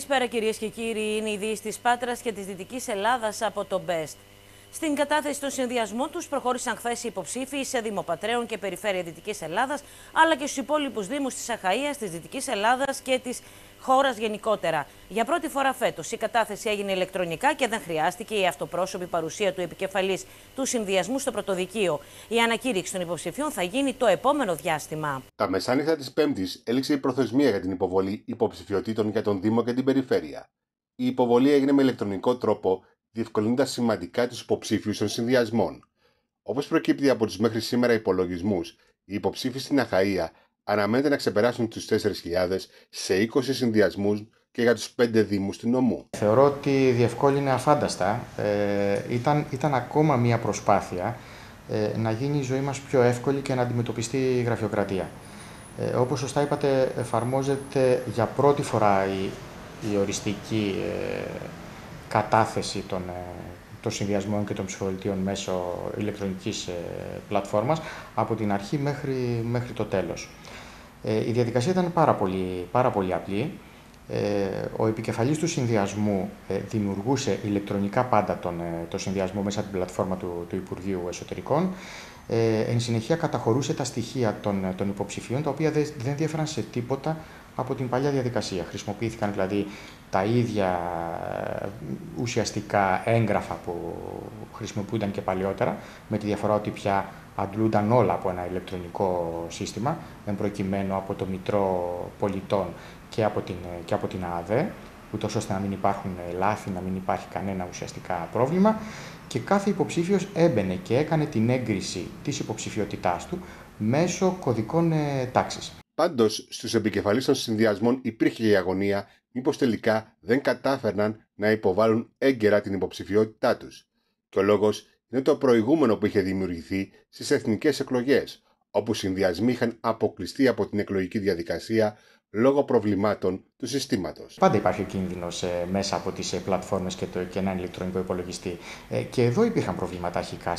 Καλησπέρα κυρίες και κύριοι, είναι η ειδήσεις της Πάτρας και της Δυτικής Ελλάδας από το Best. Στην κατάθεση των συνδυασμών τους προχώρησαν χθες οι υποψήφοι σε Δήμο Πατρέων και Περιφέρεια Δυτικής Ελλάδας, αλλά και στους υπόλοιπους Δήμους της Αχαΐας, της Δυτικής Ελλάδας και της χώρας γενικότερα. Για πρώτη φορά φέτος η κατάθεση έγινε ηλεκτρονικά και δεν χρειάστηκε η αυτοπρόσωπη παρουσία του επικεφαλής του συνδυασμού στο πρωτοδικείο. Η ανακήρυξη των υποψηφίων θα γίνει το επόμενο διάστημα. Τα μεσάνυχτα της Πέμπτης έληξε η προθεσμία για την υποβολή υποψηφιωτήτων για τον Δήμο και την Περιφέρεια. Η υποβολή έγινε με ηλεκτρονικό τρόπο, διευκολύνοντας σημαντικά τους υποψήφιους των συνδυασμών. Όπως προκύπτει από τους μέχρι σήμερα υπολογισμούς, οι υποψήφοι στην Αχαΐα αναμένεται να ξεπεράσουν τους 4.000 σε 20 συνδυασμούς και για τους 5 δήμους του νομού. Θεωρώ ότι διευκόλυνε αφάνταστα. Ήταν ακόμα μια προσπάθεια να γίνει η ζωή μας πιο εύκολη και να αντιμετωπιστεί η γραφειοκρατία. Όπως σωστά είπατε, εφαρμόζεται για πρώτη φορά η οριστική κατάθεση των συνδυασμών και των ψηφοδελτίων μέσω ηλεκτρονικής πλατφόρμας από την αρχή μέχρι το τέλος. Η διαδικασία ήταν πάρα πολύ απλή. Ο επικεφαλής του συνδυασμού δημιουργούσε ηλεκτρονικά πάντα τον συνδυασμό μέσα από την πλατφόρμα του Υπουργείου Εσωτερικών. Εν συνεχεία καταχωρούσε τα στοιχεία των υποψηφίων, τα οποία δεν διέφεραν σε τίποτα από την παλιά διαδικασία. Χρησιμοποιήθηκαν δηλαδή τα ίδια ουσιαστικά έγγραφα που χρησιμοποιούνταν και παλιότερα, με τη διαφορά ότι πια αντλούνταν όλα από ένα ηλεκτρονικό σύστημα, εν προκειμένου από το Μητρό Πολιτών και από την ΑΑΔΕ, ούτως ώστε να μην υπάρχουν λάθη, να μην υπάρχει κανένα ουσιαστικά πρόβλημα, και κάθε υποψήφιος έμπαινε και έκανε την έγκριση της υποψηφιότητάς του μέσω κωδικών τάξης. Πάντως, στους επικεφαλείς των συνδυασμών υπήρχε η αγωνία μήπως τελικά δεν κατάφερναν να υποβάλουν έγκαιρα την υποψηφιότητά τους. Και ο λόγος είναι το προηγούμενο που είχε δημιουργηθεί στις εθνικές εκλογές, όπου οι συνδυασμοί είχαν αποκλειστεί από την εκλογική διαδικασία λόγω προβλημάτων του συστήματος. Πάντα υπάρχει ο κίνδυνος μέσα από τις πλατφόρμες και έναν ηλεκτρονικό υπολογιστή. Και εδώ υπήρχαν προβλήματα αρχικά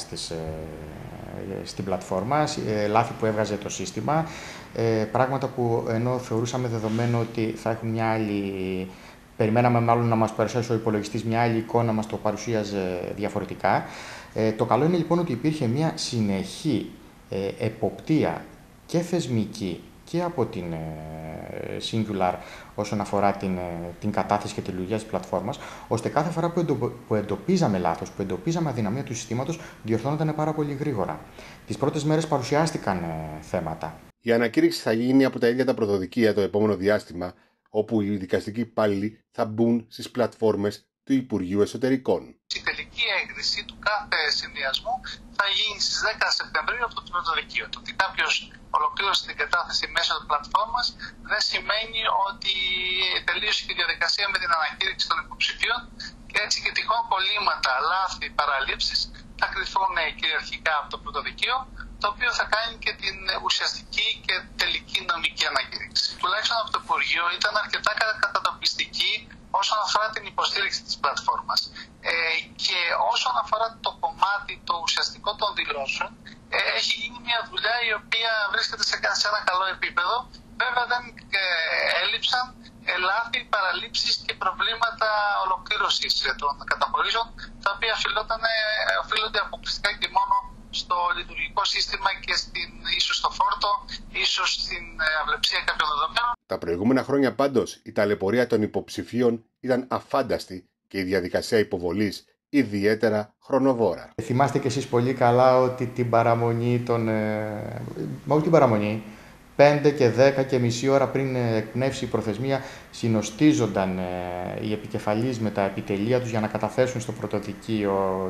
στην πλατφόρμα, λάθη που έβγαζε το σύστημα, πράγματα που ενώ θεωρούσαμε δεδομένο ότι θα έχουν μια άλλη... Περιμέναμε μάλλον να μας παρουσιάσει ο υπολογιστής μια άλλη εικόνα, μας το παρουσίαζε διαφορετικά. Το καλό είναι λοιπόν ότι υπήρχε μια συνεχή εποπτεία και θεσμική και από την Singular όσον αφορά την κατάθεση και τη λειτουργία της πλατφόρμας, ώστε κάθε φορά που εντοπίζαμε λάθος, που εντοπίζαμε αδυναμία του συστήματος, διορθώνονταν πάρα πολύ γρήγορα. Τις πρώτες μέρες παρουσιάστηκαν θέματα. Η ανακήρυξη θα γίνει από τα ίδια τα πρωτοδικεία το επόμενο διάστημα, όπου οι δικαστικοί υπάλληλοι θα μπουν στις πλατφόρμες του Υπουργείου Εσωτερικών. Η τελική έγκριση του κάθε συνδυασμού θα γίνει στις 10 Σεπτεμβρίου από το πρωτοδικείο. Το ότι κάποιος ολοκλήρωσε την κατάθεση μέσω της πλατφόρμας δεν σημαίνει ότι τελείωσε η διαδικασία με την ανακήρυξη των υποψηφίων, και έτσι και τυχόν κολλήματα, λάθη, παραλήψεις θα κριθούν κυριαρχικά από το πρωτοδικείο, το οποίο θα κάνει και την ουσιαστική και τελική νομική ανακήρυξη. Τουλάχιστον από το Υπουργείο ήταν αρκετά κατατοπιστική όσον αφορά την υποστήριξη της πλατφόρμας. Και όσον αφορά το κομμάτι το ουσιαστικό των δηλώσεων, έχει γίνει μια δουλειά η οποία βρίσκεται σε ένα καλό επίπεδο. Βέβαια δεν έλειψαν λάθη, παραλήψεις και προβλήματα ολοκλήρωσης των καταχωρήσεων, τα οποία οφείλονται αποκλειστικά και μόνο στο λειτουργικό σύστημα και ίσως στο φόρτο, ίσως στην αυλεψία κάποιων δεδομένων. Τα προηγούμενα χρόνια πάντως η ταλαιπωρία των υποψηφίων ήταν αφάνταστη και η διαδικασία υποβολής ιδιαίτερα χρονοβόρα. Θυμάστε κι εσείς πολύ καλά ότι την παραμονή όχι την παραμονή, 5 και 10 και μισή ώρα πριν εκπνεύσει η προθεσμία, συνοστίζονταν οι επικεφαλείς με τα επιτελεία τους για να καταθέσουν στο πρωτοδικείο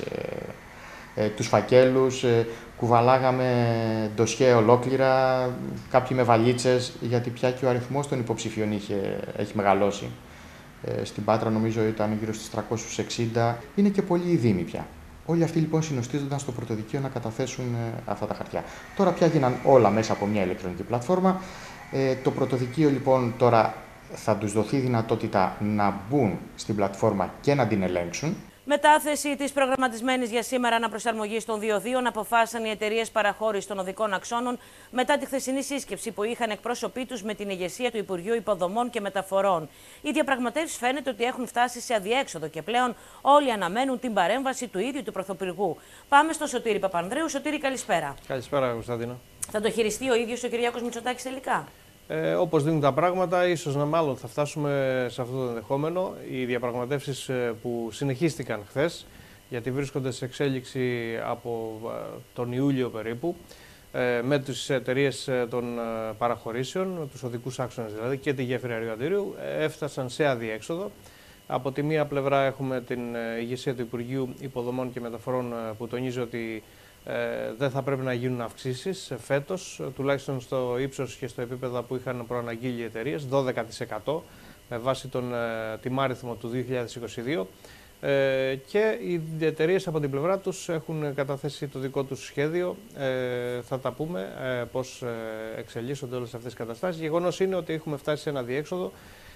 τους φακέλους, κουβαλάγαμε ντοσιέ ολόκληρα, κάποιοι με βαλίτσες, γιατί πια και ο αριθμός των υποψηφίων έχει μεγαλώσει. Στην Πάτρα νομίζω ήταν γύρω στις 360, είναι και πολλοί οι δήμοι πια. Όλοι αυτοί λοιπόν συνοστίζονταν στο πρωτοδικείο να καταθέσουν αυτά τα χαρτιά. Τώρα πια γίναν όλα μέσα από μια ηλεκτρονική πλατφόρμα. Το πρωτοδικείο λοιπόν τώρα θα τους δοθεί δυνατότητα να μπουν στην πλατφόρμα και να την ελέγξουν. Μετάθεση της προγραμματισμένης για σήμερα αναπροσαρμογής των διοδίων αποφάσισαν οι εταιρείες παραχώρησης των οδικών αξώνων μετά τη χθεσινή σύσκεψη που είχαν εκπρόσωποι τους με την ηγεσία του Υπουργείου Υποδομών και Μεταφορών. Οι διαπραγματεύσεις φαίνεται ότι έχουν φτάσει σε αδιέξοδο και πλέον όλοι αναμένουν την παρέμβαση του ίδιου του Πρωθυπουργού. Πάμε στον Σωτήρη Παπανδρέου. Σωτήρη, καλησπέρα. Καλησπέρα, Κωνσταντίνα. Θα το χειριστεί ο ίδιος ο Κυριάκος Μητσοτάκης τελικά? Όπως δίνουν τα πράγματα, ίσως μάλλον θα φτάσουμε σε αυτό το ενδεχόμενο. Οι διαπραγματεύσεις που συνεχίστηκαν χθες, γιατί βρίσκονται σε εξέλιξη από τον Ιούλιο περίπου, με τις εταιρείες των παραχωρήσεων, τους οδικούς άξονες δηλαδή και τη γέφυρα Αριοαντήριου, έφτασαν σε αδιέξοδο. Από τη μία πλευρά έχουμε την ηγεσία του Υπουργείου Υποδομών και Μεταφορών που τονίζει ότι δεν θα πρέπει να γίνουν αυξήσεις φέτος, τουλάχιστον στο ύψος και στο επίπεδο που είχαν προαναγγείλει οι εταιρείες, 12% με βάση τον τιμάριθμο του 2022. Και οι εταιρείες από την πλευρά τους έχουν καταθέσει το δικό τους σχέδιο. Θα τα πούμε πώς εξελίσσονται όλες αυτές τις καταστάσεις. Γεγονός είναι ότι έχουμε φτάσει σε ένα διέξοδο.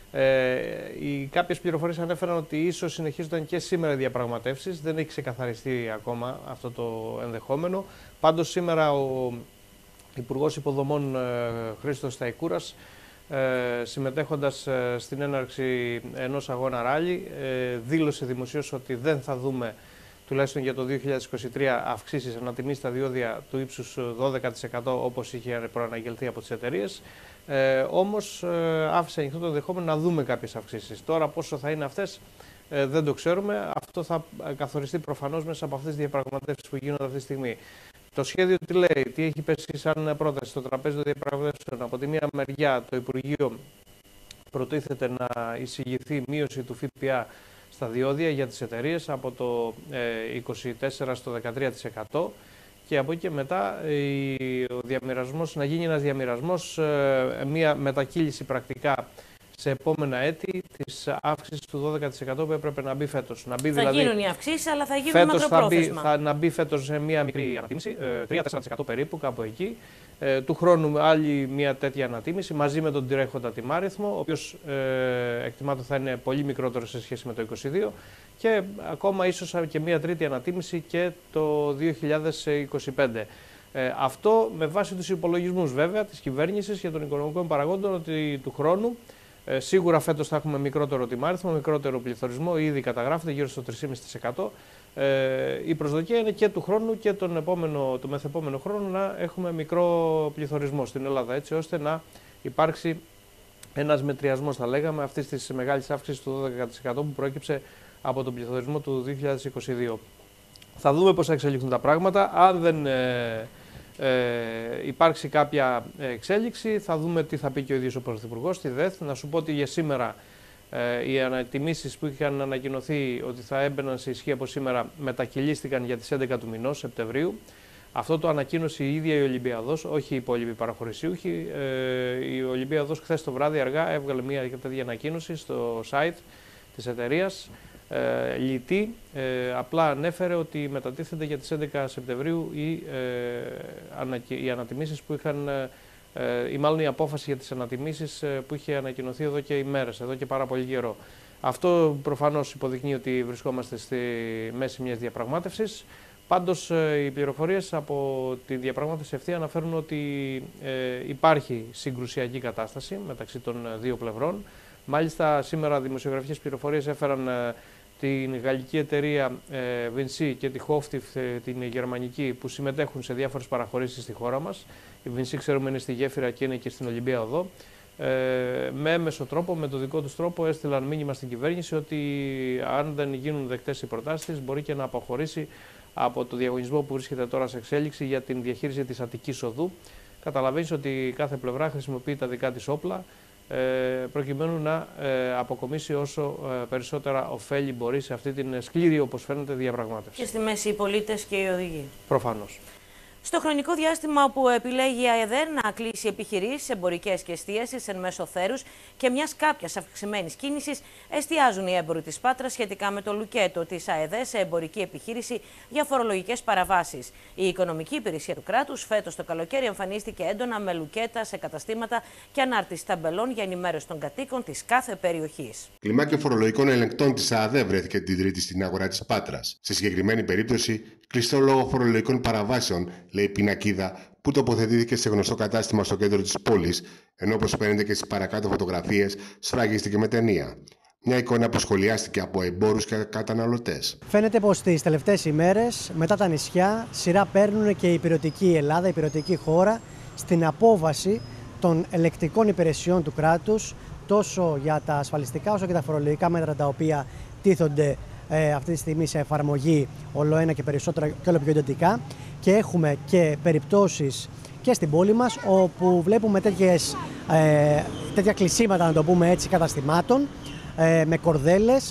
Κάποιες πληροφορίες ανέφεραν ότι ίσως συνεχίζονταν και σήμερα οι διαπραγματεύσεις. Δεν έχει ξεκαθαριστεί ακόμα αυτό το ενδεχόμενο. Πάντως σήμερα ο Υπουργός Υποδομών Χρήστος Σταϊκούρας, συμμετέχοντας στην έναρξη ενός αγώνα ράλι, δήλωσε δημοσίως ότι δεν θα δούμε τουλάχιστον για το 2023 αυξήσεις ανατιμής στα διόδια του ύψους 12% όπως είχε προαναγγελθεί από τις εταιρείες. Όμως άφησε ανοιχτό το ενδεχόμενο να δούμε κάποιες αυξήσεις. Τώρα πόσο θα είναι αυτές δεν το ξέρουμε. Αυτό θα καθοριστεί προφανώς μέσα από αυτές τις διαπραγματεύσεις που γίνονται αυτή τη στιγμή. Το σχέδιο τι λέει, τι έχει πέσει σαν πρόταση στο τραπέζι των διαπραγματεύσεων? Από τη μία μεριά το Υπουργείο προτίθεται να εισηγηθεί μείωση του ΦΠΑ στα διόδια για τις εταιρείες από το 24% στο 13%. Και από εκεί και μετά ο διαμοιρασμός, να γίνει ένας διαμοιρασμός, μια μετακύληση πρακτικά σε επόμενα έτη της αύξησης του 12% που έπρεπε να μπει φέτος. Θα γίνουν οι αυξήσεις, αλλά θα γίνουν μακροπρόθεσμα. Να μπει φέτος σε μια μικρή ανατίμηση, 3-4% περίπου, κάπου εκεί. Του χρόνου άλλη μια τέτοια ανατίμηση μαζί με τον τρέχοντα τιμάριθμο, ο οποίος εκτιμάται θα είναι πολύ μικρότερο σε σχέση με το 2022. Και ακόμα ίσως και μια τρίτη ανατίμηση και το 2025. Αυτό με βάση τους υπολογισμούς βέβαια της κυβέρνησης και των οικονομικών παραγόντων, ότι του χρόνου σίγουρα φέτος θα έχουμε μικρότερο τιμάριθμο, μικρότερο πληθωρισμό, ήδη καταγράφεται γύρω στο 3,5%. Η προσδοκία είναι και του χρόνου και τον μεθεπόμενο χρόνο να έχουμε μικρό πληθωρισμό στην Ελλάδα, έτσι ώστε να υπάρξει ένας μετριασμός, θα λέγαμε, αυτής της μεγάλης αύξησης του 12% που προέκυψε από τον πληθωρισμό του 2022. Θα δούμε πώς θα εξελιχθούν τα πράγματα. Αν δεν υπάρξει κάποια εξέλιξη, θα δούμε τι θα πει και ο ίδιος ο Πρωθυπουργός στη ΔΕΘ. Να σου πω ότι για σήμερα οι ανατιμήσεις που είχαν ανακοινωθεί ότι θα έμπαιναν σε ισχύ από σήμερα μετακυλίστηκαν για τις 11 του μηνός Σεπτεμβρίου. Αυτό το ανακοίνωσε η ίδια η Ολυμπιαδός, όχι οι υπόλοιποι παραχωρησιούχοι. Η Ολυμπιαδός χθες το βράδυ αργά έβγαλε μια τέτοια ανακοίνωση στο site της εταιρείας. Λιτή, απλά ανέφερε ότι μετατίθεται για τις 11 Σεπτεμβρίου οι ανατιμήσεις που είχαν, ή μάλλον η απόφαση για τις ανατιμήσεις που είχε ανακοινωθεί εδώ και ημέρες, εδώ και πάρα πολύ καιρό. Αυτό προφανώς υποδεικνύει ότι βρισκόμαστε στη μέση μιας διαπραγμάτευσης. Πάντως οι πληροφορίες από τη διαπραγμάτευση αυτή αναφέρουν ότι υπάρχει συγκρουσιακή κατάσταση μεταξύ των δύο πλευρών. Μάλιστα σήμερα δημοσιογραφικές πληροφορίες έφεραν την γαλλική εταιρεία Vinci και τη Hochtief, την γερμανική, που συμμετέχουν σε διάφορες παραχωρήσεις στη χώρα μας. Η Vinci ξέρουμε είναι στη γέφυρα και είναι και στην Ολυμπία Οδό. Με έμεσο τρόπο, με το δικό τους τρόπο, έστειλαν μήνυμα στην κυβέρνηση ότι αν δεν γίνουν δεκτές οι προτάσεις μπορεί και να αποχωρήσει από το διαγωνισμό που βρίσκεται τώρα σε εξέλιξη για την διαχείριση της Αττικής Οδού. Καταλαβαίνεις ότι κάθε πλευρά χρησιμοποιεί τα δικά της όπλα προκειμένου να αποκομίσει όσο περισσότερα ωφέλη μπορεί σε αυτή την σκληρή, όπως φαίνεται, διαπραγμάτευση. Και στη μέση οι πολίτες και οι οδηγοί. Προφανώς. Στο χρονικό διάστημα που επιλέγει η ΑΕΔ να κλείσει επιχειρήσεις, εμπορικές και εστίασης εν μέσω θέρους και μιας κάποιας αυξημένης κίνησης, εστιάζουν οι έμποροι της Πάτρας σχετικά με το λουκέτο της ΑΕΔ σε εμπορική επιχείρηση για φορολογικές παραβάσεις. Η Οικονομική Υπηρεσία του Κράτους φέτος το καλοκαίρι εμφανίστηκε έντονα με λουκέτα σε καταστήματα και ανάρτηση ταμπελών για ενημέρωση των κατοίκων της κάθε περιοχής. Κλιμάκιο φορολογικών ελεγκτών της ΑΕΔ βρέθηκε την Τρίτη στην αγορά της Πάτρας. Σε συγκεκριμένη περίπτωση, κλειστό λόγω φορολογικών παραβάσεων, λέει η πινακίδα που τοποθετήθηκε σε γνωστό κατάστημα στο κέντρο της πόλης, ενώ όπως φαίνεται και στις παρακάτω φωτογραφίες, σφραγίστηκε με ταινία. Μια εικόνα που σχολιάστηκε από εμπόρους και καταναλωτές. Φαίνεται πως τις τελευταίες ημέρες, μετά τα νησιά, σειρά παίρνουν και η υπηρετική Ελλάδα, η υπηρετική χώρα, στην απόβαση των ελεκτικών υπηρεσιών του κράτους, τόσο για τα ασφαλιστικά όσο και τα φορολογικά μέτρα τα οποία τίθονται αυτή τη στιγμή σε εφαρμογή όλο ένα και περισσότερα και όλο πιο εντατικά, και έχουμε και περιπτώσεις και στην πόλη μας όπου βλέπουμε τέτοια κλεισίματα, να το πούμε έτσι, καταστημάτων με κορδέλες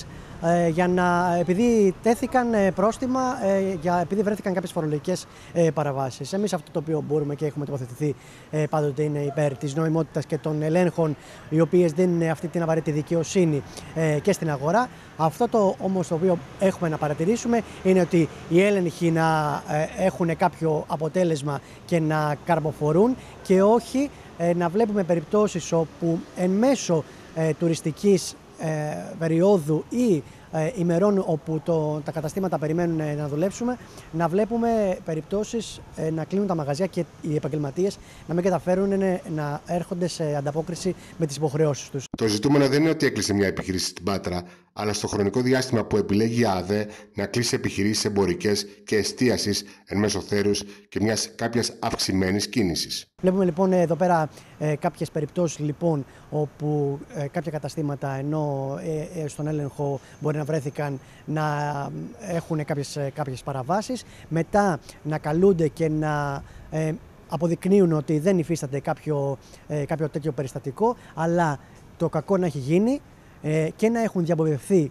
επειδή τέθηκαν πρόστιμα, επειδή βρέθηκαν κάποιες φορολογικές παραβάσεις. Εμείς αυτό το οποίο μπορούμε και έχουμε τοποθετηθεί πάντοτε είναι υπέρ της νοημότητας και των ελέγχων, οι οποίες δίνουν αυτή την απαραίτητη δικαιοσύνη και στην αγορά. Αυτό όμως το οποίο έχουμε να παρατηρήσουμε είναι ότι οι έλεγχοι να έχουν κάποιο αποτέλεσμα και να καρποφορούν, και όχι να βλέπουμε περιπτώσεις όπου εν μέσω τουριστικής περίοδου ή ημερών όπου τα καταστήματα περιμένουν να δουλέψουμε, να βλέπουμε περιπτώσεις να κλείνουν τα μαγαζιά και οι επαγγελματίες να μην καταφέρουν να έρχονται σε ανταπόκριση με τις υποχρεώσεις τους. Το ζητούμενο δεν είναι ότι έκλεισε μια επιχείρηση στην Πάτρα, αλλά στο χρονικό διάστημα που επιλέγει η ΑΔΕ να κλείσει επιχειρήσεις εμπορικές και εστίασης εν μέσω θέρους και κάποιας αυξημένης κίνησης. Βλέπουμε λοιπόν εδώ πέρα κάποιες περιπτώσεις λοιπόν, όπου κάποια καταστήματα, ενώ στον έλεγχο μπορεί να βρέθηκαν να έχουν κάποιες παραβάσεις, μετά να καλούνται και να αποδεικνύουν ότι δεν υφίσταται κάποιο τέτοιο περιστατικό, αλλά το κακό να έχει γίνει και να έχουν διαποβευθεί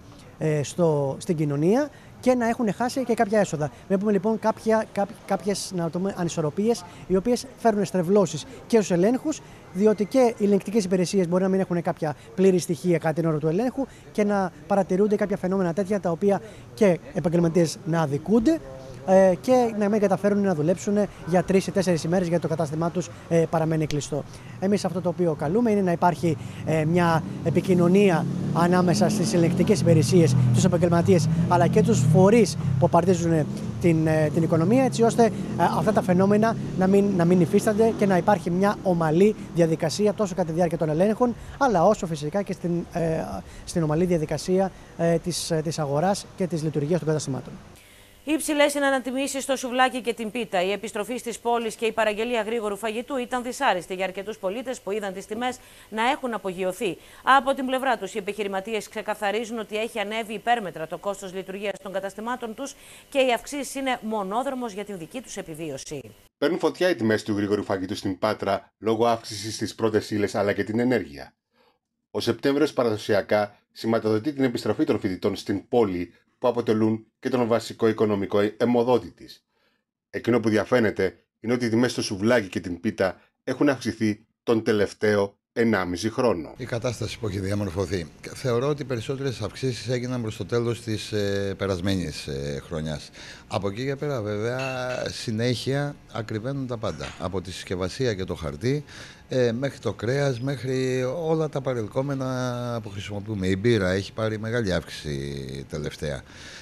στην κοινωνία και να έχουν χάσει και κάποια έσοδα. Βλέπουμε λοιπόν κάποιες ανισορροπίες, οι οποίες φέρουν στρεβλώσεις και στους ελέγχους, διότι και οι ελεγκτικές υπηρεσίες μπορεί να μην έχουν κάποια πλήρη στοιχεία κατά την ώρα του ελέγχου και να παρατηρούνται κάποια φαινόμενα τέτοια, τα οποία και επαγγελματίες να αδικούνται και να μην καταφέρουν να δουλέψουν για 3 ή 4 ημέρες, γιατί το κατάστημά τους παραμένει κλειστό. Εμείς αυτό το οποίο καλούμε είναι να υπάρχει μια επικοινωνία ανάμεσα στις ελεγκτικές υπηρεσίες, τους επαγγελματίες αλλά και τους φορείς που απαρτίζουν την οικονομία, έτσι ώστε αυτά τα φαινόμενα να μην υφίστανται και να υπάρχει μια ομαλή διαδικασία τόσο κατά τη διάρκεια των ελέγχων, αλλά όσο φυσικά και στην ομαλή διαδικασία της αγοράς και της λειτουργίας των καταστημάτων. Οι υψηλές ανατιμήσεις στο σουβλάκι και την πίτα, η επιστροφή στις πόλεις και η παραγγελία γρήγορου φαγητού ήταν δυσάρεστη για αρκετούς πολίτες που είδαν τις τιμές να έχουν απογειωθεί. Από την πλευρά τους, οι επιχειρηματίες ξεκαθαρίζουν ότι έχει ανέβει υπέρμετρα το κόστος λειτουργίας των καταστημάτων τους και οι αυξήσεις είναι μονόδρομος για την δική τους επιβίωση. Παίρνουν φωτιά οι τιμές του γρήγορου φαγητού στην Πάτρα λόγω αύξησης στις πρώτες ύλες αλλά και την ενέργεια. Ο Σεπτέμβριος παραδοσιακά σηματοδοτεί την επιστροφή των φοιτητών στην πόλη, που αποτελούν και τον βασικό οικονομικό αιμοδότη της. Εκείνο που διαφαίνεται είναι ότι οι τιμές στο σουβλάκι και την πίτα έχουν αυξηθεί τον τελευταίο 1,5 χρόνο. Η κατάσταση που έχει διαμορφωθεί. Θεωρώ ότι οι περισσότερες αυξήσεις έγιναν προς το τέλος της περασμένης χρονιάς. Από εκεί και πέρα, βέβαια, συνέχεια ακριβένουν τα πάντα. Από τη συσκευασία και το χαρτί, μέχρι το κρέας, μέχρι όλα τα παρελκόμενα που χρησιμοποιούμε. Η μπύρα έχει πάρει μεγάλη αύξηση τελευταία.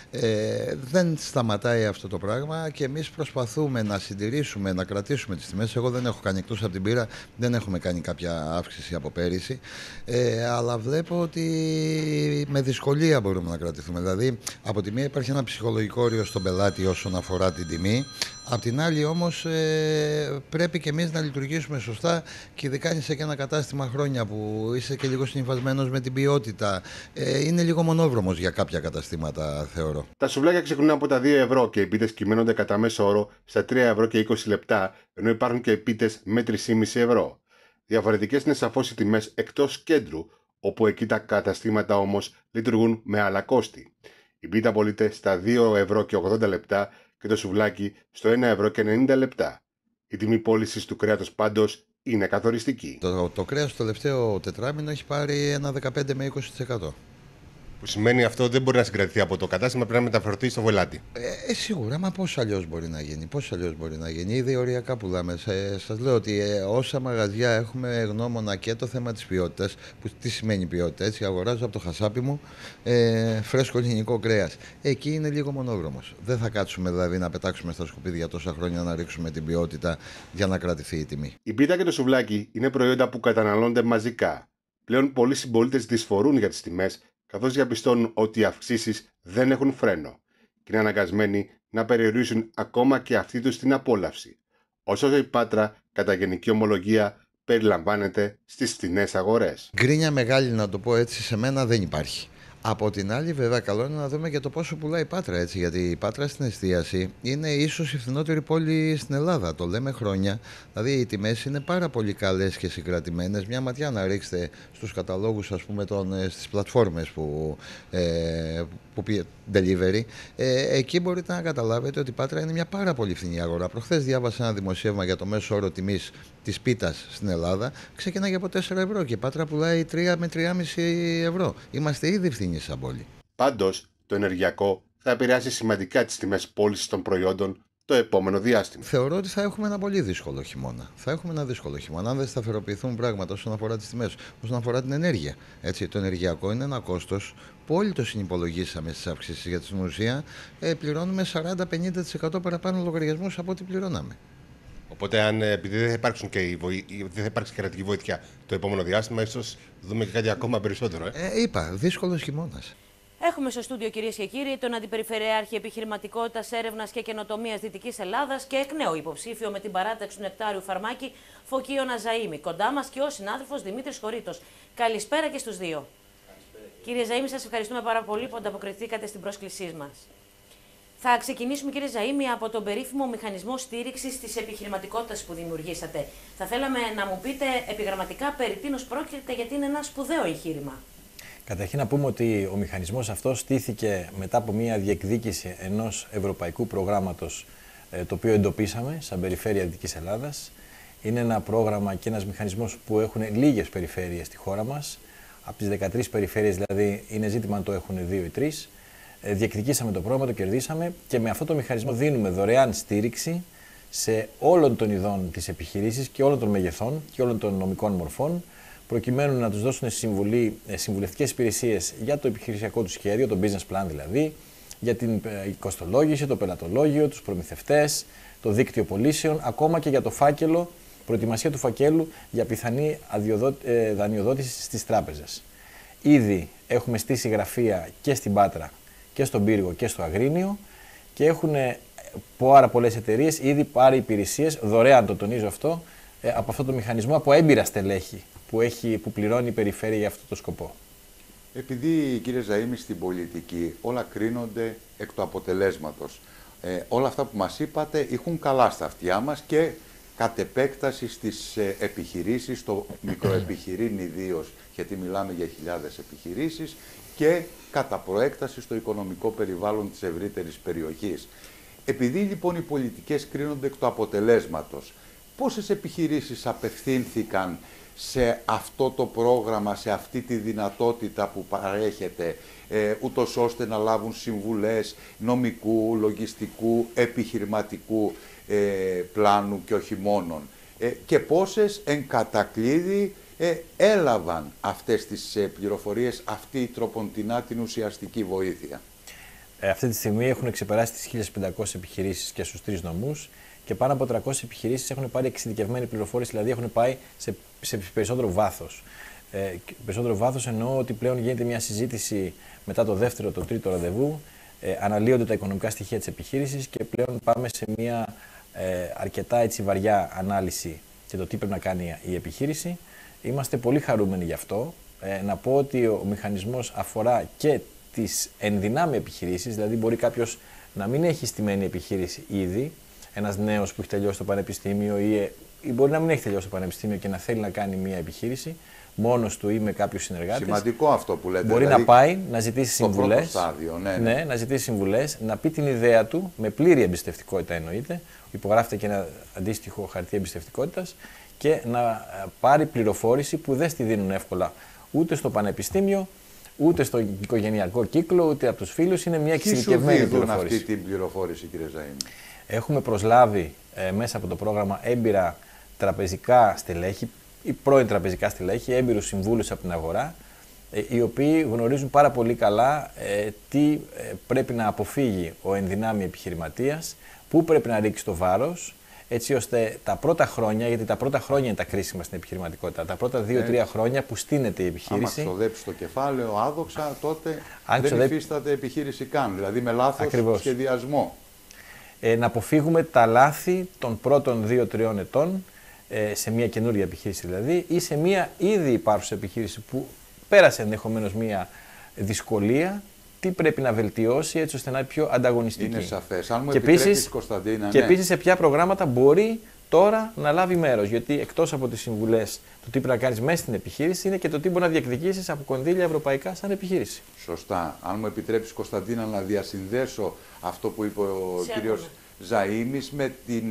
Δεν σταματάει αυτό το πράγμα και εμείς προσπαθούμε να συντηρήσουμε, να κρατήσουμε τις τιμές. Εγώ δεν έχω κάνει, εκτός από την μπύρα, δεν έχουμε κάνει κάποια αύξηση από πέρυσι, αλλά βλέπω ότι με δυσκολία μπορούμε να κρατηθούμε. Δηλαδή, από τη μία υπάρχει ένα ψυχολογικό όριο στον πελάτη όσον αφορά την τιμή. Απ' την άλλη όμως πρέπει και εμείς να λειτουργήσουμε σωστά, και ειδικά αν είσαι και ένα κατάστημα χρόνια που είσαι και λίγο συμφασμένος με την ποιότητα. Είναι λίγο μονόδρομος για κάποια καταστήματα, θεωρώ. Τα σουβλάκια ξεκινούν από τα 2 ευρώ και οι πίτες κυμαίνονται κατά μέσο όρο στα 3 ευρώ και 20 λεπτά, ενώ υπάρχουν και πίτες με 3,5 ευρώ. Διαφορετικές είναι σαφώς οι τιμές εκτός κέντρου, όπου εκεί τα καταστήματα όμως λειτουργούν με άλλα κόστη. Η πίτα πωλείται στα 2 ευρώ και 80 λεπτά και το σουβλάκι στο 1 ευρώ και 90 λεπτά. Η τιμή πώλησης του κρέατος πάντως είναι καθοριστική. Το κρέας το τελευταίο τετράμινο έχει πάρει ένα 15 με 20%. Που σημαίνει αυτό δεν μπορεί να συγκρατηθεί από το κατάστημα, πρέπει να μεταφερθεί στο βολάτι. Σίγουρα, μα πώς αλλιώς μπορεί να γίνει. Πώς αλλιώς μπορεί να γίνει. Ήδη οριακά πουλάμε. Σας λέω ότι όσα μαγαζιά έχουμε γνώμονα και το θέμα της ποιότητας, που τι σημαίνει ποιότητα, έτσι, αγοράζω από το χασάπι μου φρέσκο ελληνικό κρέας. Εκεί είναι λίγο μονόδρομος. Δεν θα κάτσουμε δηλαδή να πετάξουμε στα σκουπίδια τόσα χρόνια να ρίξουμε την ποιότητα για να κρατηθεί η τιμή. Η πίτα και το σουβλάκι είναι προϊόντα που καταναλώνται μαζικά. Πλέον πολλοί συμπολίτες δυσφορούν για τις τιμές, καθώς διαπιστώνουν ότι οι αυξήσεις δεν έχουν φρένο και είναι αναγκασμένοι να περιορίσουν ακόμα και αυτή τους την απόλαυση. Ωστόσο, η Πάτρα, κατά γενική ομολογία, περιλαμβάνεται στις φθηνές αγορές. Γκρίνια μεγάλη, να το πω έτσι, σε μένα δεν υπάρχει. Από την άλλη, βέβαια, καλό είναι να δούμε και το πόσο πουλάει η Πάτρα, έτσι, γιατί η Πάτρα στην εστίαση είναι ίσως η φθηνότερη πόλη στην Ελλάδα. Το λέμε χρόνια. Δηλαδή, οι τιμές είναι πάρα πολύ καλές και συγκρατημένες. Μια ματιά να ρίξετε στους καταλόγους, ας πούμε, στις πλατφόρμες που delivery. Εκεί μπορείτε να καταλάβετε ότι η Πάτρα είναι μια πάρα πολύ φθηνή αγορά. Προχθές διάβασα ένα δημοσίευμα για το μέσο όρο τιμής της πίτας στην Ελλάδα. Ξεκινάει από 4 ευρώ και η Πάτρα πουλάει 3 με 3,5 ευρώ. Είμαστε ήδη φθηνοί σαν πόλη. Πάντως, το ενεργειακό θα επηρεάσει σημαντικά τις τιμές πώλησης των προϊόντων το επόμενο διάστημα. Θεωρώ ότι θα έχουμε ένα πολύ δύσκολο χειμώνα. Θα έχουμε ένα δύσκολο χειμώνα. Αν δεν σταθεροποιηθούν πράγματα όσον αφορά τις τιμές, όσον αφορά την ενέργεια. Έτσι, το ενεργειακό είναι ένα κόστος που όλοι το συνυπολογίσαμε στις αυξήσεις. Γιατί στην ουσία πληρώνουμε 40-50% παραπάνω λογαριασμούς από ό,τι πληρώναμε. Οπότε, επειδή δεν θα υπάρξει κρατική βοήθεια το επόμενο διάστημα, ίσως δούμε και κάτι ακόμα περισσότερο. Είπα, δύσκολος χειμώνας. Έχουμε στο στούντιο, κυρίες και κύριοι, τον Αντιπεριφερειάρχη Επιχειρηματικότητας, Έρευνας και Καινοτομίας Δυτικής Ελλάδας και εκ νέου υποψήφιο με την παράταξη του Νεκτάριου Φαρμάκη, Φωκίο Ζαΐμη. Κοντά μας και ο συνάδελφος Δημήτρης Χωρίτος. Καλησπέρα και στους δύο. Κύριε Ζαΐμη, σας ευχαριστούμε πάρα πολύ που ανταποκριθήκατε στην πρόσκλησή μας. Θα ξεκινήσουμε, κύριε Ζαΐμη, από τον περίφημο μηχανισμό στήριξης της επιχειρηματικότητας που δημιουργήσατε. Θα θέλαμε να μου πείτε επιγραμματικά περί τίνος πρόκειται, γιατί είναι ένα σπουδαίο εγχείρημα. Καταρχήν να πούμε ότι ο μηχανισμός αυτός στήθηκε μετά από μια διεκδίκηση ενός ευρωπαϊκού προγράμματος, το οποίο εντοπίσαμε σαν Περιφέρεια Δυτικής Ελλάδας. Είναι ένα πρόγραμμα και ένας μηχανισμός που έχουν λίγες περιφέρειες στη χώρα μας. Από τις 13 περιφέρειες δηλαδή είναι ζήτημα αν το έχουν 2 ή 3. Διεκδικήσαμε το πρόγραμμα, το κερδίσαμε και με αυτό το μηχανισμό δίνουμε δωρεάν στήριξη σε όλων των ειδών της επιχειρήσης και όλων των μεγεθών και όλων των νομικών μορφών, προκειμένου να τους δώσουν συμβουλευτικές υπηρεσίες για το επιχειρησιακό του σχέδιο, το business plan δηλαδή, για την κοστολόγηση, το πελατολόγιο, τους προμηθευτές, το δίκτυο πωλήσεων, ακόμα και για το φάκελο, προετοιμασία του φακέλου για πιθανή δανειοδότηση στις τράπεζες. Ήδη έχουμε στήσει γραφεία και στην Πάτρα και στον Πύργο και στο Αγρίνιο και έχουν πάρα πολλές εταιρείες ήδη πάρει υπηρεσίες, δωρεάν το τονίζω αυτό, από αυτό το μηχανισμό, από έμπειρα στελέχη που πληρώνει η περιφέρεια για αυτό το σκοπό. Επειδή, κύριε Ζαΐμη, στην πολιτική όλα κρίνονται εκ του αποτελέσματος. Όλα αυτά που μας είπατε έχουν καλά στα αυτιά μας και κατ' επέκταση στις επιχειρήσεις, στο μικροεπιχειρήν ιδίως, γιατί μιλάμε για χιλιάδες επιχειρήσεις, και κατά προέκταση στο οικονομικό περιβάλλον της ευρύτερης περιοχής. Επειδή λοιπόν οι πολιτικές κρίνονται εκ του αποτελέσματος, πόσες επιχειρήσεις απευθύνθηκαν σε αυτό το πρόγραμμα, σε αυτή τη δυνατότητα που παρέχεται, ούτως ώστε να λάβουν συμβουλές νομικού, λογιστικού, επιχειρηματικού πλάνου και όχι μόνον, και πόσες εν κατακλείδη έλαβαν αυτές τις πληροφορίες, αυτή η τροποντινά την ουσιαστική βοήθεια. Αυτή τη στιγμή έχουν ξεπεράσει τις 1.500 επιχειρήσεις και στους 3 νομούς και πάνω από 300 επιχειρήσεις έχουν πάρει εξειδικευμένη πληροφόρηση, δηλαδή έχουν πάει σε περισσότερο βάθος. Περισσότερο βάθος εννοώ ότι πλέον γίνεται μια συζήτηση μετά το δεύτερο, το τρίτο ραντεβού, αναλύονται τα οικονομικά στοιχεία της επιχείρησης και πλέον πάμε σε μια αρκετά έτσι βαριά ανάλυση και το τι πρέπει να κάνει η επιχείρηση. Είμαστε πολύ χαρούμενοι γι' αυτό. Να πω ότι ο μηχανισμός αφορά και τις ενδυνάμει επιχειρήσεις, δηλαδή μπορεί κάποιος να μην έχει στημένη επιχείρηση ήδη, ένας νέος που έχει τελειώσει το πανεπιστήμιο ή μπορεί να μην έχει τελειώσει το πανεπιστήμιο και να θέλει να κάνει μια επιχείρηση. μόνος του ή με κάποιους συνεργάτες. Σημαντικό αυτό που λέτε. Μπορεί δηλαδή, να πάει, να ζητήσει συμβουλές. Στάδιο, ναι, να ζητήσει συμβουλές, να πει την ιδέα του, με πλήρη εμπιστευτικότητα εννοείται. Υπογράφεται και ένα αντίστοιχο χαρτί εμπιστευτικότητας και να πάρει πληροφόρηση που δεν στη δίνουν εύκολα ούτε στο πανεπιστήμιο, ούτε στο οικογενειακό κύκλο, ούτε από τους φίλους. Είναι μια εξειδικευμένη πληροφόρηση. Αυτή την πληροφόρηση, κύριε Ζαΐμη? Έχουμε προσλάβει μέσα από το πρόγραμμα έμπειρα τραπεζικά στελέχη ή πρώην τραπεζικά στελέχη, έμπειρους συμβούλους από την αγορά, οι οποίοι γνωρίζουν πάρα πολύ καλά τι πρέπει να αποφύγει ο ενδυνάμει επιχειρηματίας, πού πρέπει να ρίξει το βάρος, έτσι ώστε τα πρώτα χρόνια, γιατί τα πρώτα χρόνια είναι τα κρίσιμα στην επιχειρηματικότητα, τα πρώτα 2-3 χρόνια που στείνεται η επιχείρηση. Αν ξοδέψει το κεφάλαιο άδοξα, τότε δεν υφίσταται επιχείρηση καν, δηλαδή με λάθος σχεδιασμό. Να αποφύγουμε τα λάθη των πρώτων 2-3 ετών σε μια καινούργια επιχείρηση δηλαδή, ή σε μια ήδη υπάρχουσα επιχείρηση που πέρασε ενδεχομένως μια δυσκολία, τι πρέπει να βελτιώσει έτσι ώστε να είναι πιο ανταγωνιστική. Είναι σαφές. Αν μου επιτρέπεις, Κωνσταντίνα, και επίσης σε ποια προγράμματα μπορεί τώρα να λάβει μέρος. Γιατί εκτός από τις συμβουλές, το τι πρέπει να κάνεις μέσα στην επιχείρηση, είναι και το τι μπορεί να διεκδικήσεις από κονδύλια ευρωπαϊκά σαν επιχείρηση. Σωστά. Αν μου επιτρέπεις, Κωνσταντίνα, να διασυνδέσω αυτό που είπε ο κύριος Ζαΐμης με την